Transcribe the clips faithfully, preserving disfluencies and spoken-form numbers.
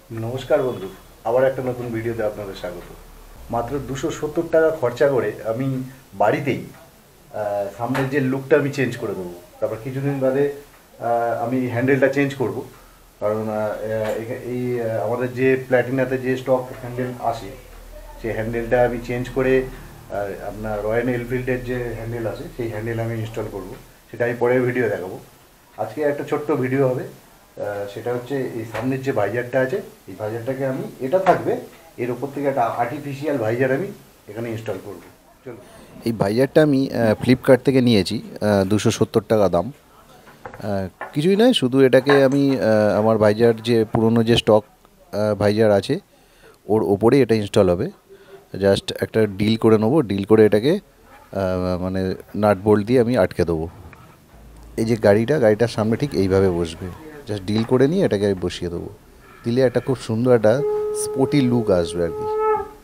नमस्कार बंधु आबार एक नतून भिडियोते आपनादेर स्वागत। मात्र दुशो सत्तर टाका खर्चा करे आमी बाड़ीतेई सामনের যে লুকটা আমি চেঞ্জ করে দেবো। তারপর কিছুদিন বাদে আমি হ্যান্ডেলটা চেঞ্জ করব, কারণ এই আমাদের যে প্ল্যাটিনাতে যে স্টক হ্যান্ডেল আসে সেই হ্যান্ডেলটা আমি চেঞ্জ করে আপনার রয়্যাল এনফিল্ডের যে হ্যান্ডেল আছে সেই হ্যান্ডেল আমি ইনস্টল করব। সেটা আমি পরের ভিডিও দেখাবো। আজকে একটা ছোট্ট ভিডিও হবে, সেটা হচ্ছে এই সামনের যে ভাইজারটা আছে এই ভাইজারটাকে আমি এটা থাকবে এর উপর থেকে একটা আর্টিফিশিয়াল ভাইজার আমি এখানে ইনস্টল করব। চলো, এই ভাইজারটা আমি ফ্লিপকার্ট থেকে নিয়েছি, দুশো সত্তর টাকা দাম। কিছুই নয়, শুধু এটাকে আমি আমার ভাইজার যে পুরনো যে স্টক ভাইজার আছে ওর ওপরেই এটা ইনস্টল হবে। জাস্ট একটা ডিল করে নেবো, ডিল করে এটাকে মানে নাট বোল্ট দিয়ে আমি আটকে দেবো। এই যে গাড়িটা গাড়িটার সামনে ঠিক এইভাবে বসবে, জাস্ট ডিল করে নিয়ে এটাকে আমি বসিয়ে দেবো। দিলে একটা খুব সুন্দর একটা স্পোর্টি লুক আসবে আর কি।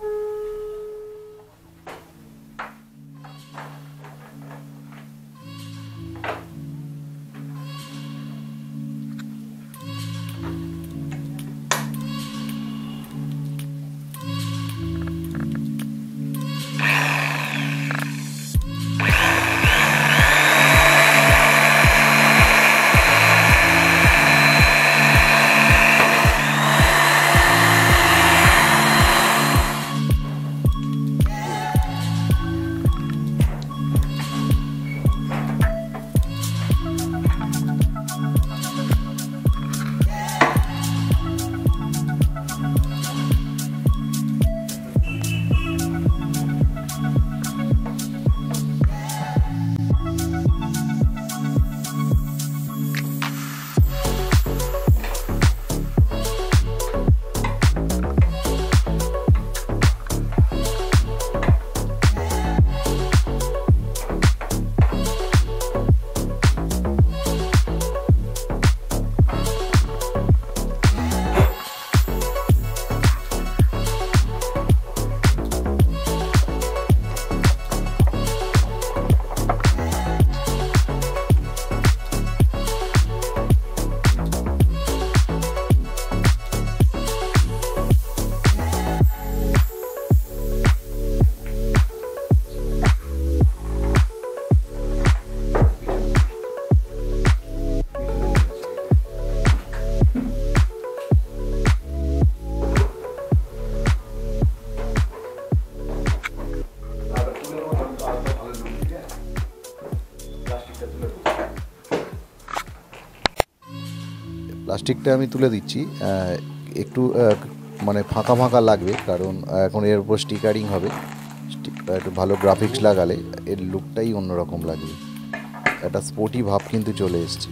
প্লাস্টিকটা আমি তুলে দিচ্ছি। একটু মানে ফাঁকা ফাঁকা লাগবে, কারণ এখন এর উপর স্টিকারিং হবে। একটু ভালো গ্রাফিক্স লাগালে এর লুকটাই অন্যরকম লাগবে, একটা স্পোর্টি ভাব কিন্তু চলে এসছে।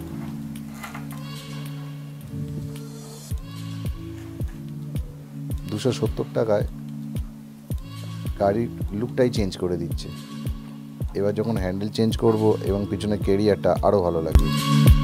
দুশো সত্তর টাকায় গাড়ির লুকটাই চেঞ্জ করে দিচ্ছে। এবার যখন হ্যান্ডেল চেঞ্জ করব এবং পিছনে ক্যারিয়ারটা আরও ভালো লাগবে।